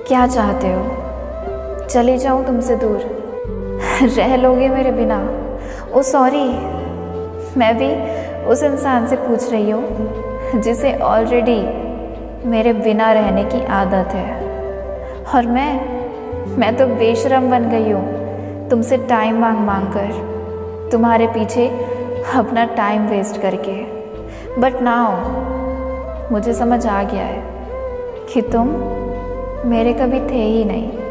क्या चाहते हो? चली जाऊं तुमसे दूर? रह लोगे मेरे बिना? ओ सॉरी, मैं भी उस इंसान से पूछ रही हूँ जिसे ऑलरेडी मेरे बिना रहने की आदत है। और मैं तो बेशरम बन गई हूँ तुमसे टाइम मांग कर, तुम्हारे पीछे अपना टाइम वेस्ट करके। बट नाउ मुझे समझ आ गया है कि तुम मेरे कभी थे ही नहीं।